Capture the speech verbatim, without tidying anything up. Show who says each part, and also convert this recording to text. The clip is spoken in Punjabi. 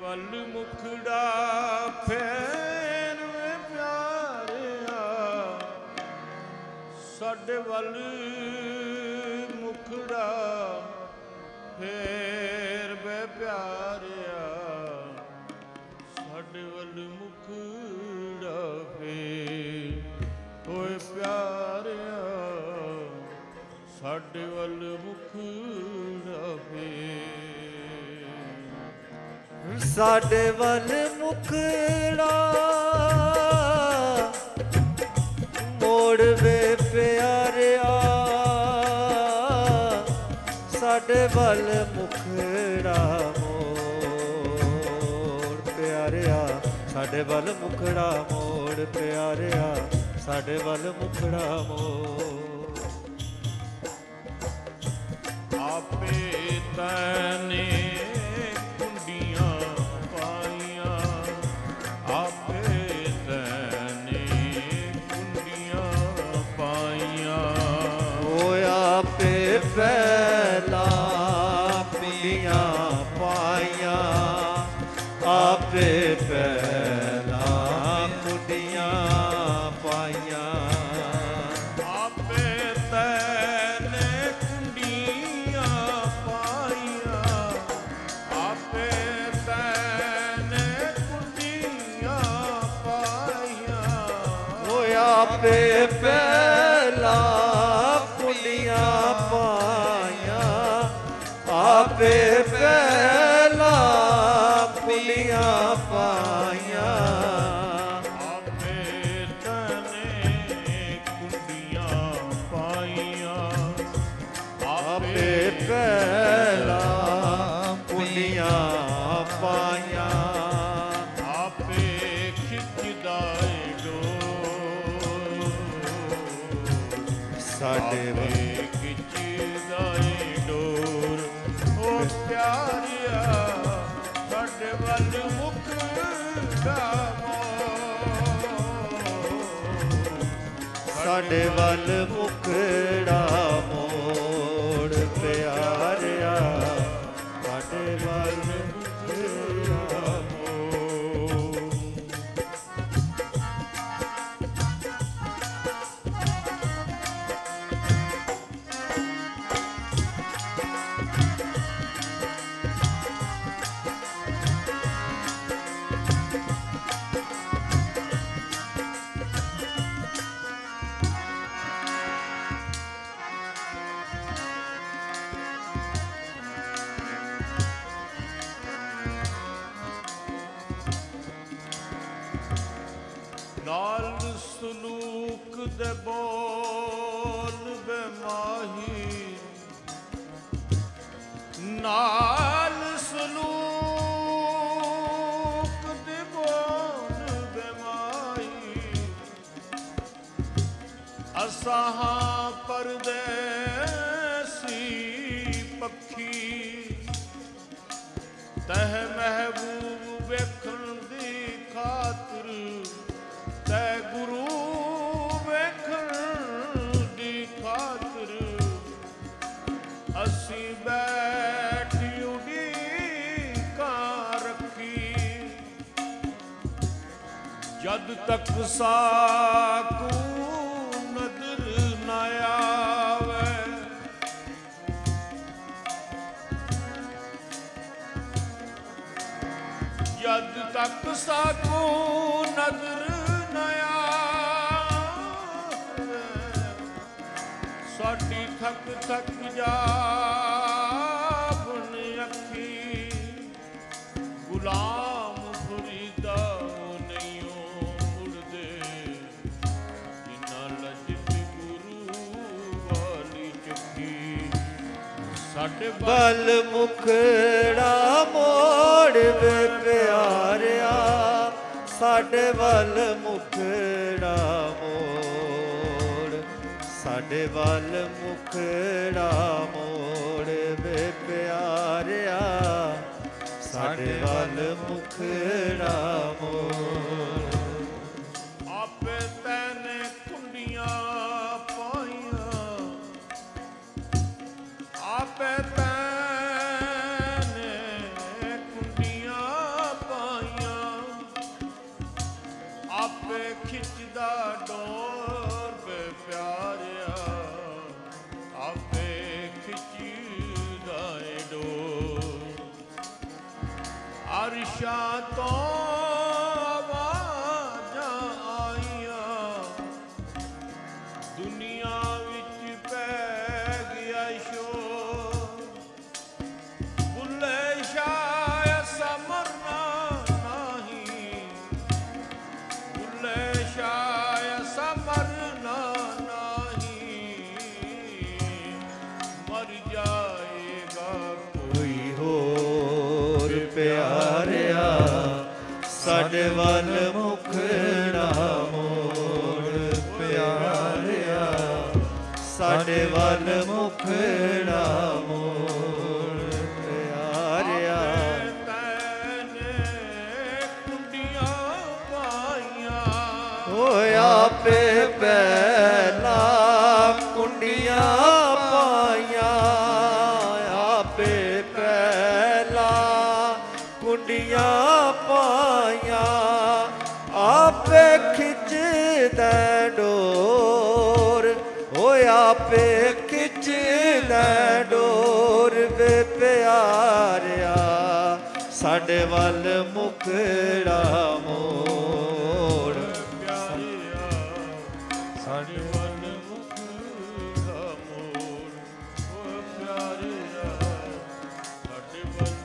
Speaker 1: ਵੱਲ ਮੁਖੜਾ ਫੇਰ ਵੇ ਪਿਆਰਿਆ, ਸਾਡੇ ਵੱਲ ਮੁਖੜਾ ਫੇਰ ਵੇ ਪਿਆਰਿਆ, ਸਾਡੇ ਵੱਲ ਮੁਖੜਾ ਫੇਰ ਓਏ ਪਿਆਰਿਆ, ਸਾਡੇ ਵੱਲ ਮੁਖੜਾ ਫੇਰ।
Speaker 2: ਸਾਡੇ ਵੱਲ ਮੁਖੜਾ ਮੋੜ ਵੇ ਪਿਆਰਿਆ, ਸਾਡੇ ਵੱਲ ਮੁਖੜਾ ਮੋੜ ਪਿਆਰਿਆ, ਸਾਡੇ ਵੱਲ ਮੁਖੜਾ ਮੋੜ ਪਿਆਰਿਆ, ਸਾਡੇ ਵੱਲ ਮੁਖੜਾ ਮੋੜ।
Speaker 1: ਆਪੇ ਤੈਨੇ
Speaker 2: ਪਹਿਲਾ ਕੁੰਡੀਆਂ ਪਾਈਆਂ, ਆਪੇ ਪਹਿਲਾ ਕੁੰਡੀਆਂ ਪਾਈਆਂ,
Speaker 1: ਆਪੇ ਤੈਨੇ ਕੁੰਡੀਆਂ ਪਾਈਆਂ, ਆਪੇ ਤੈਨੇ ਕੁੰਡੀਆਂ ਪਾਈਆਂ,
Speaker 2: ਓਏ ਆਪੇ ਪਹਿਲਾ ਕੁੰਡੀਆਂ ਪਾਈਆਂ, ਆਪੇ ਪਹਿਲਾ ਕੁੰਡੀਆਂ ਪਾਈਆਂ,
Speaker 1: ਆਪੇ ਤੈਨੇ ਕੁੰਡੀਆਂ ਪਾਈਆਂ,
Speaker 2: ਆਪੇ ਪਹਿਲਾ ਕੁੰਡੀਆਂ ਪਾਈਆਂ,
Speaker 1: ਆਪੇ ਖਿੱਚਦਾ ਏ ਡੋਰ,
Speaker 2: ਸਾਡੇ ਵੱਲ
Speaker 1: ਖਿੱਚਦਾ ਏ ਡੋਰ, ਓ ਪਿਆਰਿਆ, ਸਾਡੇ ਵੱਲ ਮੁਖੜਾ ਮੋੜ,
Speaker 2: ਸਾਡੇ ਵੱਲ ਮੁਖੜਾ ਮੋੜ ਪਿਆਰਿਆ, ਸਾਡੇ ਵੱਲ ਮੁਖੜਾ ਮੋੜ।
Speaker 1: ਨਾਲ ਸਲੂਕ ਦੇ ਬੋਲ ਬੇਮਾਹੀ, ਨਾਲ ਸਲੂਕ ਦੇ ਬੋਲ ਬੇਮਾਹੀ, ਅਸਾਂ ਪਰਦੇਸੀ ਪੱਖੀ, ਤਹ ਮਹਿਬੂਬ ਵੇਖਣ ਦੀ ਖਾਤਰ, ਤੈ ਗੁਰੂ ਵੇਖਣ ਦੀ ਖਾਤਰ, ਅਸੀਂ ਬੈਠ ਉਡੀਕਾਂ ਰੱਖੀ, ਜਦ ਤੱਕ ਸਾਕੂ ਨਦਰ ਨਾ ਆਵੇ, ਜਦ ਤੱਕ ਸਾਕੂ ਨਦਰ ਨਾ ਆਵੇ, ਸਾਡੀ ਥੱਕ ਥੱਕ ਜਾਵਣ ਅੱਖੀ, ਗੁਲਾਮ ਫਰੀਦਾ ਨਹੀਂ ਮੁੜਦੇ, ਜਿਨ੍ਹਾਂ ਲਜਤ ਗੁਰੂ ਵਾਲੀ ਚੱਕੀ, ਸਾਡੇ
Speaker 2: ਵੱਲ ਮੁਖੜਾ ਮੋੜ ਵੇ ਪਿਆਰਿਆ, ਸਾਡੇ ਵੱਲ ਮੁਖੜਾ ਮੋੜ, ਸਾਡੇ ਵੱਲ ਮੁਖੜਾ ਮੋੜ ਵੇ ਪਿਆਰਿਆ, ਸਾਡੇ ਵੱਲ ਮੁਖੜਾ ਮੋੜ।
Speaker 1: ਆਪੇ ਤੈਨੇ ਕੁੰਡੀਆਂ ਪਾਈਆਂ, ਆਪੇ ਤੈਨੇ ਕੁੰਡੀਆਂ ਅਰਸ਼ਾਂ ਤੋਂ ਆਵਾਜ਼ਾਂ ਆਈਆਂ, ਦੁਨੀਆ ਵਿੱਚ ਪੈ ਗਿਆ ਸ਼ੋਰ। ਬੁੱਲੇ ਸ਼ਾਹ ਸਮਰਨਾ ਨਹੀਂ, ਬੁੱਲੇ ਸ਼ਾਹ ਸਮਰਨਾ ਨਹੀਂ, ਮਰ ਜਾਏਗਾ
Speaker 2: ਕੋਈ ਹੋਰ ਪਿਆਰਿਆ, ਸਾਡੇ ਵੱਲ ਮੁਖ ਨਾ ਮੋੜ ਪਿਆਰਿਆ, ਸਾਡੇ ਵੱਲ ਮੁਖ ਨਾ ਮੋੜ ਪਿਆਰਿਆ।
Speaker 1: ਤੈਨੇ ਕੁੰਡੀਆਂ ਪਾਈਆਂ,
Speaker 2: ਓਏ ਆਪੇ ਪਹਿਲਾ ਕੁੰਡੀਆਂ ਪਾਈਆਂ, ਆਪੇ ਪਹਿਲਾ ਕੁੰਡੀਆਂ ਪਾਈਆਂ, ਆਪੇ ਖਿੱਚਦਾ ਡੋਰ, ਓਏ ਆਪੇ ਖਿੱਚਦਾ ਡੋਰ ਵੇ ਪਿਆਰਿਆ, ਸਾਡੇ ਵੱਲ ਮੁਖੜਾ ਮੋੜ
Speaker 1: ਪਿਆਰਿਆ, ਸਾਡੇ ਵੱਲ ਮੁਖ ਦਾ ਮੋੜ। ਓ ਪਿਆਰਿਆ, ਸਾਡੇ ਵੱਲ